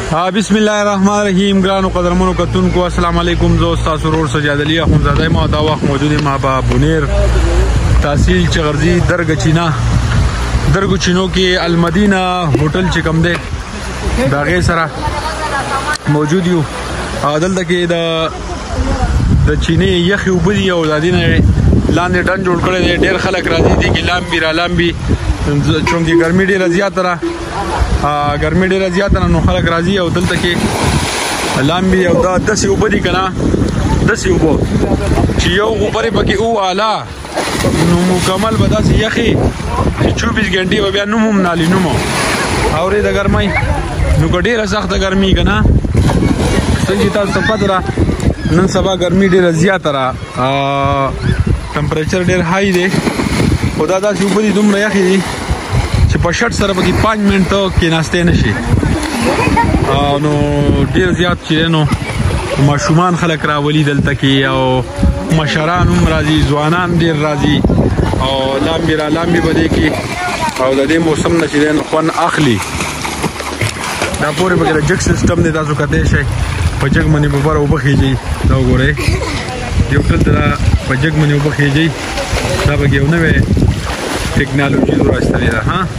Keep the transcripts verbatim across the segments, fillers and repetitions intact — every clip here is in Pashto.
بسم الله الرحمن الرحیم. ګرانو قدرمنو کتونکو السلام علیکم. زه استاد سرور سجاد علي اخونزاده ما دا وخت موجود ما په بونیر تحصیل چغرزی درګ چینا درګ چینو کې المدینه هوټل چې کوم دی دا غي سره موجود یو. دلته کې د د چینه یخي وبدي او د دینه لاندې ډن جوړ کړی دی. ډېر خلک راځي دي کې لامبي را لامبي چونکې ګرمي ډېره زیاته ده ګرمي ډېره زیاته نو خلک راځي او دلته کې لامبي او دا داسې اوبه دي که نه داسې اوبه چې یو غوبرې پکې وواله نو مکمل به داسې یخي چې چوبیس ګنټې به بیا نوم هم نالي نوم اورې د ګرمۍ نو که ډېره سخته ګرمي که نه څنګه تاسو ته پته ده نن سبا ګرمي ډېره زیاته ده ټمپریچر ډېر هاي دی خو دا داسې اوبه دي دومره یخې دي چې په شرټ سره پکې پانچ منټه کېناستی نه شي نو ډېر زیات چې دی نو ماشومان خلک راولي دلته کې او مشران هم راځي ځوانان ډېر راځي او لامبي را لامبي به دی کې او د دې موسم نه چې دی نو خوند اخلي. دا پورې پکې د جګ سیسټم دی تاسو کتی شئ په جګ منې به بره اوبه خېږئ دا وګورئ یو ټل ته دا په جګ منې اوبه خېږئ دا پکې یو نوې ټکنالوژي راوستلې ده. ها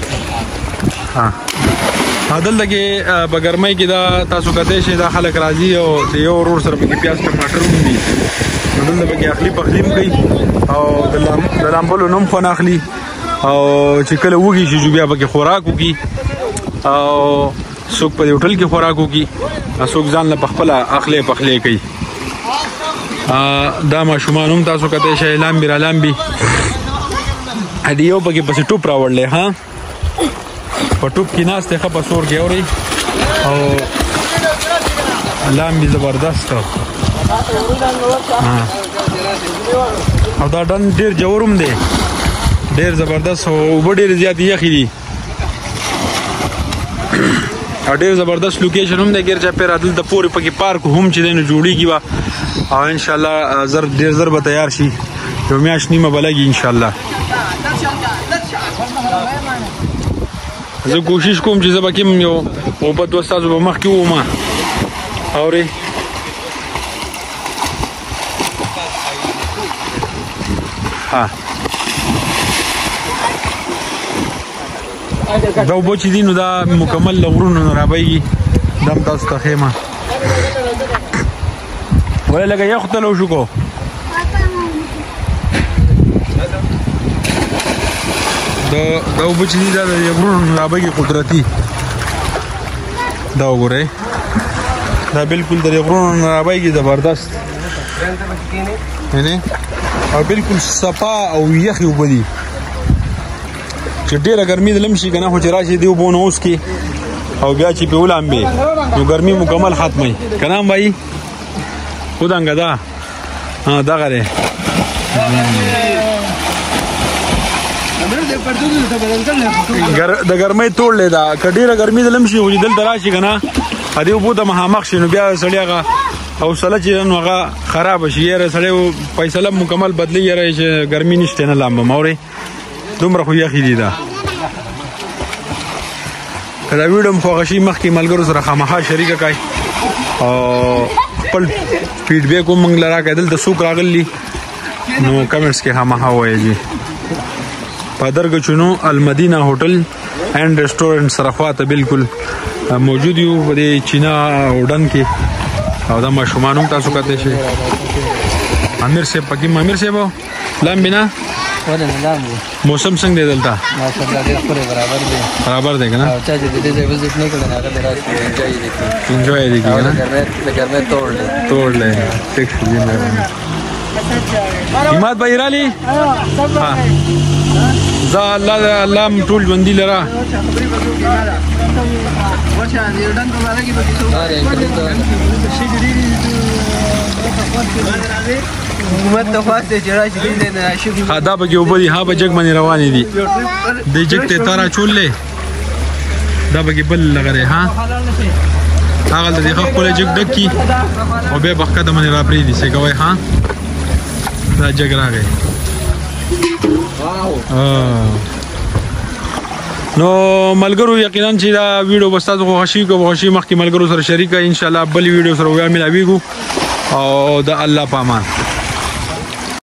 ها دلته کې په ګرمۍ کې دا تاسو کتی شئ دا خلک راځي او د یو ورور سره پکې پیاز ټماټر هم دي نو دلته پکې اخلي پخلي هم کوي او د لامبلو نه هم خوند اخلي او چې کله وږي شي بیا پکې خوراک وکړي او څوک په دې هوټل کې خوراک وکړي څوک ځان له پخپله اخلی پخلی کوي. دا ماشومان هم تاسو کتی شئ لامبي را لامبي د یو پکې پسې ټوپ راوړلی ها په ټوپ کې ناست دی ښه په سور کې اورئ او لامبي زبردست او دا ډن ډېر جوړ هم دی ډېر زبردست او اوبه ډېرې زیاتې یخې دي او ډېر زبردست لوکیشن هم دی ګیر چاپېره دلته پورې پکې پارک هم چې دی نو جوړېږي به او انشاءالله زر ډېر زر به تیار شي یو میاشت نیمه به لګي انشاءالله. زه کوشش کوم چې زه به کوم یو اوبه دوه ستاسو به مخکې وومه اورې ها دا اوبه چې دي نو دا مکمل له غرونو نه رابهیږي دا هم تاسو ته ښیمه ولې لږه یخ تلو شو کو دا اوبه چې دي دا د غرونو نه رابهیږي قدرتي دا وګورئ دا بالکل د غرونو نه رابهیږي زبردست او بالکل صفا او یخې اوبه دي چې ډېره ګرمي د لم شي که نه خو چې راشي دې اوبو نه اوسکي او بیا چې پې ولامبې نو ګرمي مکمل ختموي که نه هم بهي ودانګه دا دغه دی د ګرمۍ توړلی ده که ډېره ګرمي د لم شي خو چې دلته راشي که نه دې اوبو ته مخامخ شي نو بیا سړي هغه حوصله چې نو هغه خرابه شي یاره سړی فیصله مکمل بدلي یاره چې ګرمي نشته نه لامبم اورې دومره خو یخې دي دا که دا ویډیو م خوښه شي مخکې ملګرو سره خامخا شریکه کړئ او خپل فیډبیک هم موږ له راکړئ دلته څوک راغلي نو کمنټس کې خامخا ووایئ په درګ چینو المدینه هوټل اینډ ریسټورنټ سره خواته بالکل موجود یو په دې چینا هوډن کې او دا ماشومان هم تاسو کتی شئ امیر صاحب پکې امیر صاحب لامبي نه موسم څنګه دی دلته برابر دی که نه انجوی دی که نه توړ دی ټیک همت به یې رالي زه الله الله م ټول ژوندي لره دا پکې اوبه دي ها په جګ باندې روانې دي دې جګ ته تار اچولې دا پکې بل لغری ها هغلته دې ښه ښکلی جګ ډک کي او بیا به ښکته باندې را پرېږدي څه کوئ ها دا جګ راغی نو ملګرو یقینا چې دا ویډیو بس تاسو خوشي کو خوشي مخکې ملګرو سره شریک ان شاء الله بل ویډیو سره بیا ملاویږو او د الله پامان.